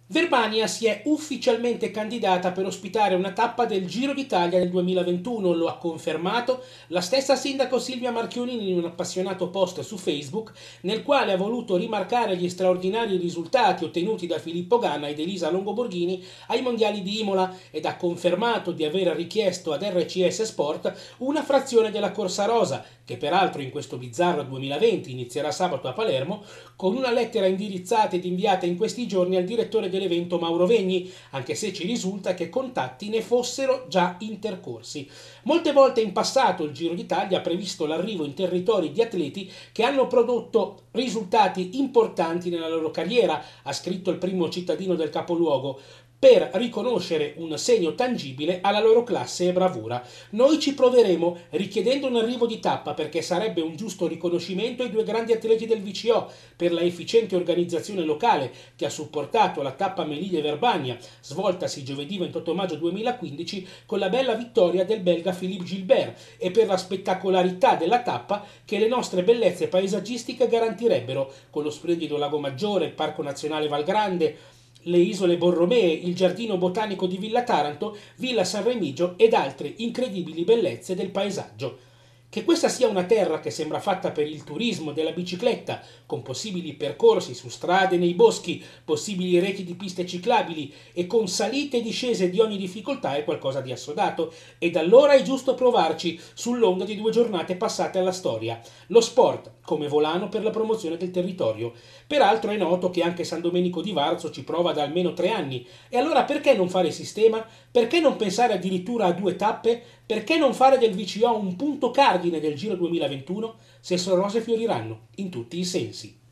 Verbania si è ufficialmente candidata per ospitare una tappa del Giro d'Italia del 2021, lo ha confermato la stessa sindaco Silvia Marchionini in un appassionato post su Facebook, nel quale ha voluto rimarcare gli straordinari risultati ottenuti da Filippo Ganna ed Elisa Longoborghini ai mondiali di Imola ed ha confermato di aver richiesto ad RCS Sport una frazione della Corsa Rosa, che peraltro in questo bizzarro 2020 inizierà sabato a Palermo, con una lettera indirizzata ed inviata in questi giorni al direttore dell'evento Mauro Vegni, anche se ci risulta che contatti ne fossero già intercorsi. Molte volte in passato il Giro d'Italia ha previsto l'arrivo in territori di atleti che hanno prodotto risultati importanti nella loro carriera, ha scritto il primo cittadino del capoluogo, per riconoscere un segno tangibile alla loro classe e bravura. Noi ci proveremo richiedendo un arrivo di tappa perché sarebbe un giusto riconoscimento ai due grandi atleti del VCO per la efficiente organizzazione locale che ha supportato la tappa Melille-Verbania, svoltasi giovedì 28 maggio 2015 con la bella vittoria del belga Philippe Gilbert, e per la spettacolarità della tappa che le nostre bellezze paesaggistiche garantirebbero, con lo splendido Lago Maggiore, il Parco Nazionale Val Grande, le isole Borromee, il giardino botanico di Villa Taranto, Villa San Remigio ed altre incredibili bellezze del paesaggio. Che questa sia una terra che sembra fatta per il turismo della bicicletta, con possibili percorsi su strade nei boschi, possibili reti di piste ciclabili e con salite e discese di ogni difficoltà, è qualcosa di assodato, ed allora è giusto provarci sull'onda di 2 giornate passate alla storia. Lo sport come volano per la promozione del territorio. Peraltro è noto che anche San Domenico di Varzo ci prova da almeno 3 anni, e allora perché non fare sistema? Perché non pensare addirittura a 2 tappe? Perché non fare del VCO un punto cardine del Giro 2021? Se son rose fioriranno, in tutti i sensi.